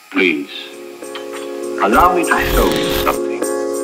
Please, allow me to show you something.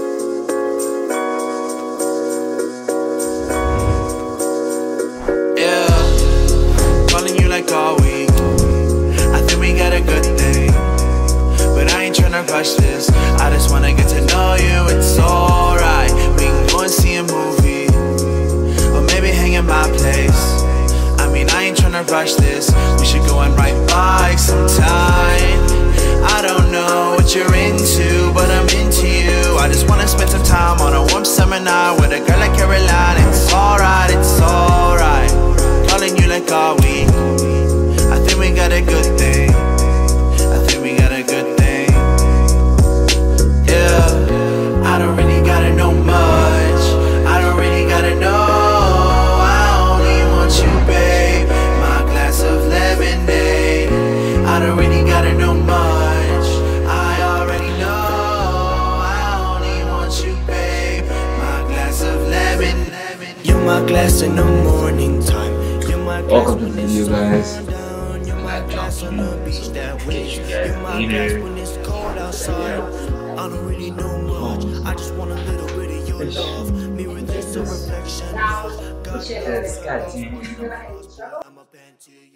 Yeah, calling you like all week. I think we got a good thing, but I ain't tryna rush this. I just wanna get to know you, it's alright. We can go and see a movie, or maybe hang in my place. I mean, I ain't tryna rush this. We should go and ride bikes sometime. I don't know what you're into, but I'm into you. I just wanna spend some time on a warm summer night with a girl like Caroline. It's alright, it's alright. Calling you like all week. I think we got a good thing. I think we got a good thing. Yeah, I don't really gotta know much. I don't really gotta know. I only want you, babe. My glass of lemonade. I don't really gotta know much. My glass in the morning time. Welcome to the video, guys. That drops in the beach that way. When it's cold outside, I don't really know much. I just want a little bit of your love. Mirror this a reflection.